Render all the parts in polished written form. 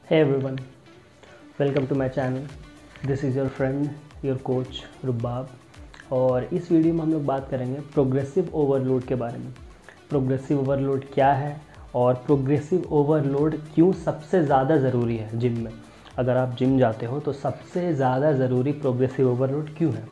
Hey everyone, welcome to my channel. This is your friend, your coach रुबाब। और इस video में हम लोग बात करेंगे प्रोग्रेसिव ओवरलोड के बारे में। प्रोग्रेसिव ओवरलोड क्या है और प्रोग्रेसिव ओवरलोड क्यों सबसे ज़्यादा ज़रूरी है जिम में। अगर आप जिम जाते हो तो सबसे ज़्यादा ज़रूरी प्रोग्रेसिव ओवरलोड क्यों है।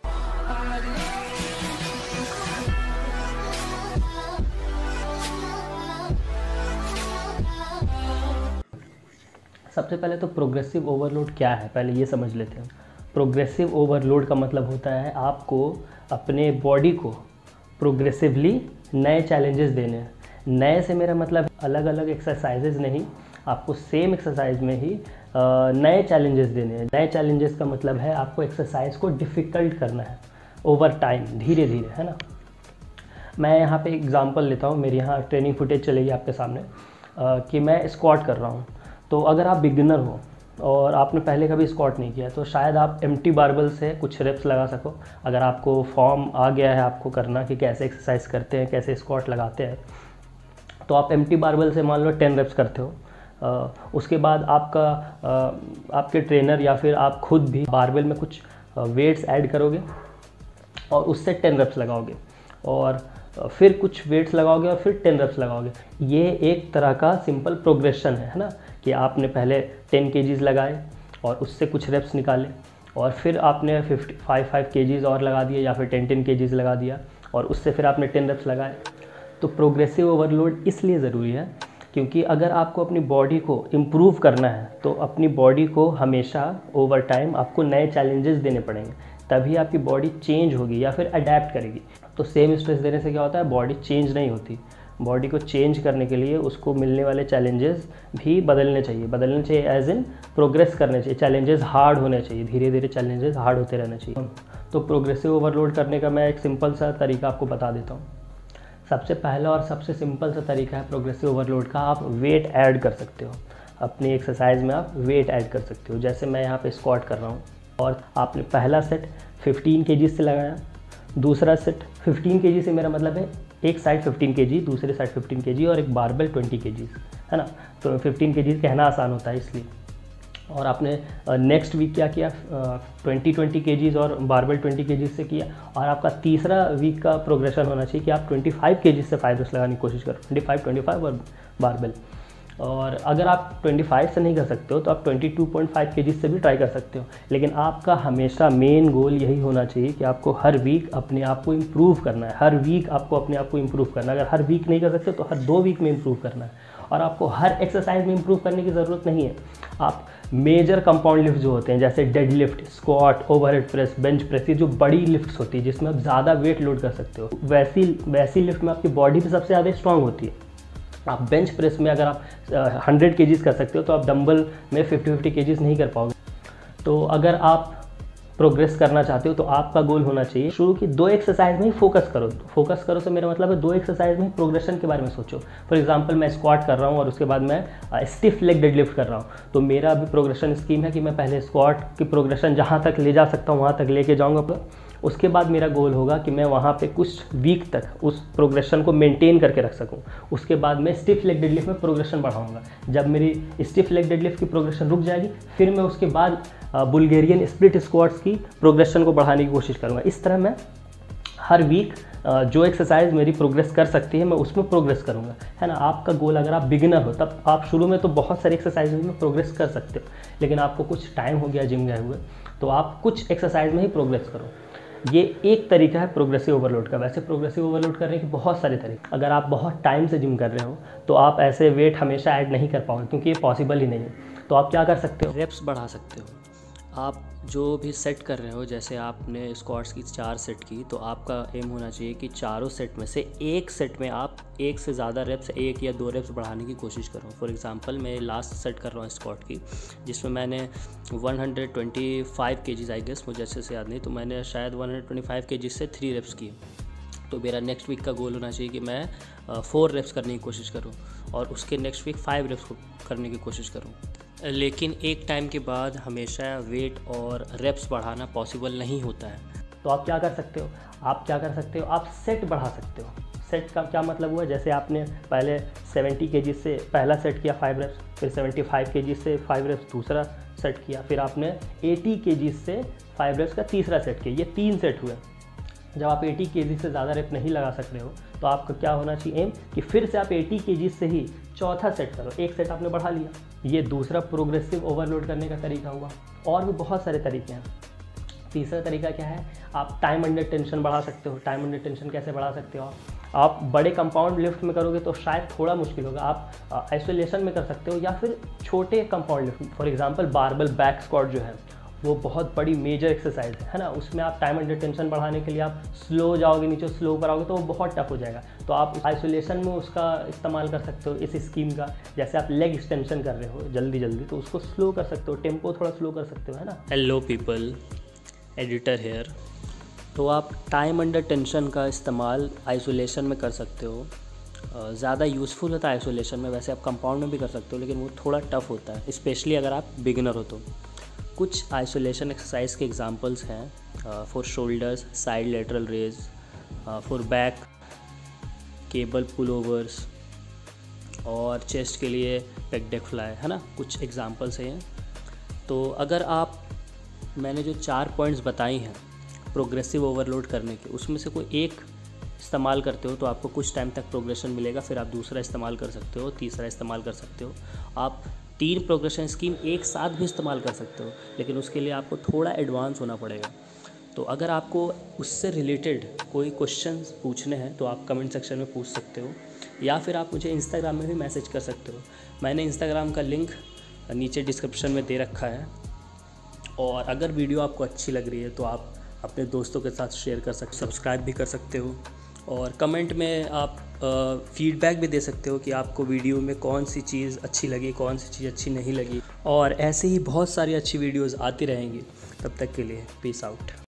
सबसे पहले तो प्रोग्रेसिव ओवरलोड क्या है, पहले ये समझ लेते हैं। प्रोग्रेसिव ओवरलोड का मतलब होता है आपको अपने बॉडी को प्रोग्रेसिवली नए चैलेंजेस देने हैं। नए से मेरा मतलब अलग अलग एक्सरसाइजेज नहीं, आपको सेम एक्सरसाइज में ही नए चैलेंजेस देने हैं। नए चैलेंजेस का मतलब है आपको एक्सरसाइज को डिफ़िकल्ट करना है ओवर टाइम, धीरे धीरे, है ना। मैं यहाँ पे एग्जांपल लेता हूँ। मेरे यहाँ ट्रेनिंग फुटेज चलेगी आपके सामने कि मैं स्क्वाट कर रहा हूँ। तो अगर आप बिगिनर हो और आपने पहले कभी स्क्वाट नहीं किया तो शायद आप एम्प्टी बारबल से कुछ रेप्स लगा सको। अगर आपको फॉर्म आ गया है आपको करना कि कैसे एक्सरसाइज करते हैं, कैसे स्क्वाट लगाते हैं, तो आप एम्प्टी बारबल से मान लो 10 रेप्स करते हो। उसके बाद आपके ट्रेनर या फिर आप खुद भी बारबल में कुछ वेट्स ऐड करोगे और उससे 10 रेप्स लगाओगे और फिर कुछ वेट्स लगाओगे और फिर 10 रेप्स लगाओगे। ये एक तरह का सिंपल प्रोग्रेशन है ना, कि आपने पहले 10 केजीज़ लगाए और उससे कुछ रेप्स निकाले और फिर आपने 5 केजीज़ और लगा दिए या फिर 10 केजीज़ लगा दिया और उससे फिर आपने 10 रेप्स लगाए। तो प्रोग्रेसिव ओवरलोड इसलिए ज़रूरी है क्योंकि अगर आपको अपनी बॉडी को इम्प्रूव करना है तो अपनी बॉडी को हमेशा ओवर टाइम आपको नए चैलेंजेस देने पड़ेंगे, तभी आपकी बॉडी चेंज होगी या फिर अडेप्ट करेगी। तो सेम स्ट्रेस देने से क्या होता है, बॉडी चेंज नहीं होती। बॉडी को चेंज करने के लिए उसको मिलने वाले चैलेंजेस भी बदलने चाहिए एज इन प्रोग्रेस करने चाहिए। चैलेंजेस हार्ड होने चाहिए, धीरे धीरे चैलेंजेस हार्ड होते रहने चाहिए। तो प्रोग्रेसिव ओवरलोड करने का मैं एक सिंपल सा तरीका आपको बता देता हूँ। सबसे पहला और सबसे सिंपल सा तरीका है प्रोग्रेसिव ओवरलोड का, आप वेट ऐड कर सकते हो अपनी एक्सरसाइज में। आप वेट ऐड कर सकते हो, जैसे मैं यहाँ पे स्क्वाट कर रहा हूँ और आपने पहला सेट 15 केजी से लगाया, दूसरा सेट 15 केजी से मेरा मतलब है एक साइड 15 केजी, दूसरे साइड 15 केजी और एक बारबेल 20 केजी, है ना। तो 15 केजी कहना आसान होता है इसलिए। और आपने नेक्स्ट वीक क्या किया, 20 केजीज़ और बारबेल 20 केजी से किया। और आपका तीसरा वीक का प्रोग्रेशन होना चाहिए कि आप 25 केजी से 5 रेप्स लगाने की कोशिश करो, 25 और बारबेल। और अगर आप 25 से नहीं कर सकते हो तो आप 22.5 केजी से भी ट्राई कर सकते हो। लेकिन आपका हमेशा मेन गोल यही होना चाहिए कि आपको हर वीक अपने आप को इम्प्रूव करना है। हर वीक आपको अपने आप को इम्प्रूव करना है। अगर हर वीक नहीं कर सकते तो हर 2 वीक में इम्प्रूव करना है। और आपको हर एक्सरसाइज में इम्प्रूव करने की ज़रूरत नहीं है। आप मेजर कंपाउंड लिफ्ट जो होते हैं जैसे dead lift, squat, overhead press, bench press, ये जो बड़ी लिफ्ट्स होती है जिसमें आप ज़्यादा वेट लोड कर सकते हो, वैसी लिफ्ट में आपकी बॉडी भी सबसे ज़्यादा स्ट्रांग होती है। आप बेंच प्रेस में अगर आप 100 केजीज़ कर सकते हो तो आप डंबल में 50 केजीज़ नहीं कर पाओगे। तो अगर आप प्रोग्रेस करना चाहते हो तो आपका गोल होना चाहिए शुरू की 2 एक्सरसाइज में ही फोकस करो। फोकस करो से मेरा मतलब है 2 एक्सरसाइज में ही प्रोग्रेशन के बारे में सोचो। फॉर एग्जांपल मैं स्क्वाट कर रहा हूँ और उसके बाद मैं स्टिफ लेग डेडलिफ्ट कर रहा हूँ, तो मेरा अभी प्रोग्रेशन स्कीम है कि मैं पहले स्क्वाट की प्रोग्रेशन जहाँ तक ले जा सकता हूँ वहाँ तक लेके जाऊँगा। उसके बाद मेरा गोल होगा कि मैं वहाँ पे कुछ वीक तक उस प्रोग्रेशन को मेंटेन करके रख सकूँ। उसके बाद मैं स्टिफ लेग डेडलिफ्ट में प्रोग्रेशन बढ़ाऊँगा। जब मेरी स्टिफ लेग डेडलिफ्ट की प्रोग्रेशन रुक जाएगी फिर मैं उसके बाद बुल्गेरियन स्प्लिट स्क्वाट्स की प्रोग्रेशन को बढ़ाने की कोशिश करूँगा। इस तरह मैं हर वीक जो एक्सरसाइज मेरी प्रोग्रेस कर सकती है मैं उसमें प्रोग्रेस करूँगा, है ना। आपका गोल अगर आप बिगिनर हो तब आप शुरू में तो बहुत सारी एक्सरसाइज में प्रोग्रेस कर सकते हो, लेकिन आपको कुछ टाइम हो गया जिम गए हुए तो आप कुछ एक्सरसाइज में ही प्रोग्रेस करो। ये एक तरीका है प्रोग्रेसिव ओवरलोड का। वैसे प्रोग्रेसिव ओवरलोड करने के बहुत सारे तरीके। अगर आप बहुत टाइम से जिम कर रहे हो तो आप ऐसे वेट हमेशा ऐड नहीं कर पाओगे क्योंकि ये पॉसिबल ही नहीं है। तो आप क्या कर सकते हो, रेप्स बढ़ा सकते हो। आप जो भी सेट कर रहे हो, जैसे आपने स्क्वाट्स की 4 सेट की तो आपका एम होना चाहिए कि चारों सेट में से एक सेट में आप एक से ज़्यादा रेप्स, 1 या 2 रेप्स बढ़ाने की कोशिश करो। फॉर एग्जांपल मैं लास्ट सेट कर रहा हूँ स्क्वाट की जिसमें मैंने 125 केजीज़ आई गेस, मुझे अच्छे से याद नहीं, तो मैंने शायद 125 केजी से 3 रेप्स किए। तो मेरा नेक्स्ट वीक का गोल होना चाहिए कि मैं 4 रेप्स करने की कोशिश करूँ और उसके नेक्स्ट वीक 5 रेप्स करने की कोशिश करूँ। लेकिन एक टाइम के बाद हमेशा वेट और रेप्स बढ़ाना पॉसिबल नहीं होता है। तो आप क्या कर सकते हो, आप सेट बढ़ा सकते हो। सेट का क्या मतलब हुआ, जैसे आपने पहले 70 kg से पहला सेट किया 5 रेप्स, फिर 75 kg से 5 रेप्स दूसरा सेट किया, फिर आपने 80 kg से 5 रेप्स का तीसरा सेट किया, ये 3 सेट हुए। जब आप 80 kg से ज़्यादा रेप नहीं लगा सक रहे हो तो आपका क्या होना चाहिए एम, कि फिर से आप 80 kg से ही चौथा सेट करो, एक सेट आपने बढ़ा लिया। ये दूसरा प्रोग्रेसिव ओवरलोड करने का तरीका हुआ। और भी बहुत सारे तरीके हैं। तीसरा तरीका क्या है, आप टाइम अंडर टेंशन बढ़ा सकते हो। टाइम अंडर टेंशन कैसे बढ़ा सकते हो, आप बड़े कंपाउंड लिफ्ट में करोगे तो शायद थोड़ा मुश्किल होगा, आप आइसोलेशन में कर सकते हो, या फिर छोटे compound lift. For example barbell back squat जो है वो बहुत बड़ी मेजर एक्सरसाइज है ना, उसमें आप टाइम अंडर टेंशन बढ़ाने के लिए आप स्लो जाओगे, नीचे स्लो पर आओगे तो वो बहुत टफ हो जाएगा। तो आप आइसोलेशन में उसका इस्तेमाल कर सकते हो इस स्कीम का। जैसे आप लेग एक्सटेंशन कर रहे हो जल्दी जल्दी तो उसको स्लो कर सकते हो, टेम्पो थोड़ा स्लो कर सकते हो, है ना। Hello people, editor here. तो आप टाइम अंडर टेंशन का इस्तेमाल आइसोलेशन में कर सकते हो। ज़्यादा यूज़फुल होता है आइसोलेशन में, वैसे आप कंपाउंड में भी कर सकते हो लेकिन वो थोड़ा टफ होता है, स्पेशली अगर आप बिगिनर हो तो। कुछ आइसोलेशन एक्सरसाइज के एग्जांपल्स हैं for shoulders side lateral raise, for back cable pull overs, और चेस्ट के लिए पेक डेक फ्लाई, है ना। कुछ एग्जांपल्स हैं। तो अगर आप मैंने जो 4 पॉइंट्स बताई हैं प्रोग्रेसिव ओवरलोड करने के, उसमें से कोई एक इस्तेमाल करते हो तो आपको कुछ टाइम तक प्रोग्रेशन मिलेगा, फिर आप दूसरा इस्तेमाल कर सकते हो, तीसरा इस्तेमाल कर सकते हो। आप 3 प्रोग्रेशन स्कीम एक साथ भी इस्तेमाल कर सकते हो, लेकिन उसके लिए आपको थोड़ा एडवांस होना पड़ेगा। तो अगर आपको उससे रिलेटेड कोई क्वेश्चंस पूछने हैं तो आप कमेंट सेक्शन में पूछ सकते हो, या फिर आप मुझे इंस्टाग्राम में भी मैसेज कर सकते हो। मैंने इंस्टाग्राम का लिंक नीचे डिस्क्रिप्शन में दे रखा है। और अगर वीडियो आपको अच्छी लग रही है तो आप अपने दोस्तों के साथ शेयर कर सकते, सब्सक्राइब भी कर सकते हो, और कमेंट में आप फीडबैक भी दे सकते हो कि आपको वीडियो में कौन सी चीज़ अच्छी लगी, कौन सी चीज़ अच्छी नहीं लगी। और ऐसे ही बहुत सारी अच्छी वीडियोस आती रहेंगी। तब तक के लिए पीस आउट।